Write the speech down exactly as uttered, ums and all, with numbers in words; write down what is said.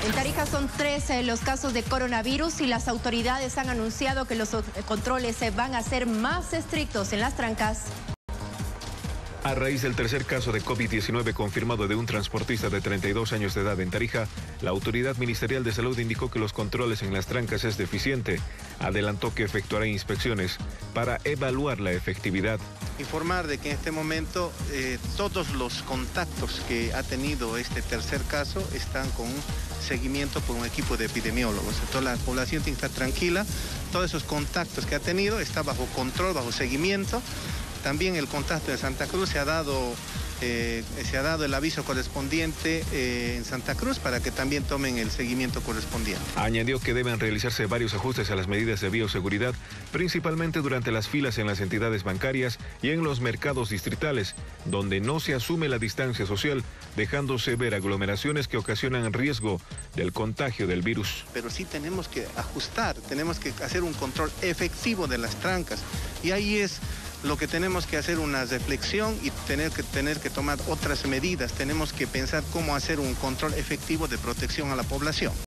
En Tarija son trece los casos de coronavirus y las autoridades han anunciado que los controles van a ser más estrictos en las trancas. A raíz del tercer caso de COVID diecinueve confirmado de un transportista de treinta y dos años de edad en Tarija, la Autoridad Ministerial de Salud indicó que los controles en las trancas es deficiente. Adelantó que efectuará inspecciones para evaluar la efectividad. Informar de que en este momento eh, todos los contactos que ha tenido este tercer caso están con seguimiento por un equipo de epidemiólogos. Entonces la población tiene que estar tranquila. Todos esos contactos que ha tenido están bajo control, bajo seguimiento. También el contacto de Santa Cruz se ha dado, eh, se ha dado el aviso correspondiente eh, en Santa Cruz para que también tomen el seguimiento correspondiente. Añadió que deben realizarse varios ajustes a las medidas de bioseguridad, principalmente durante las filas en las entidades bancarias y en los mercados distritales, donde no se asume la distancia social, dejándose ver aglomeraciones que ocasionan riesgo del contagio del virus. Pero sí tenemos que ajustar, tenemos que hacer un control efectivo de las trancas y ahí es lo que tenemos que hacer una reflexión y tener que, tener que tomar otras medidas. Tenemos que pensar cómo hacer un control efectivo de protección a la población.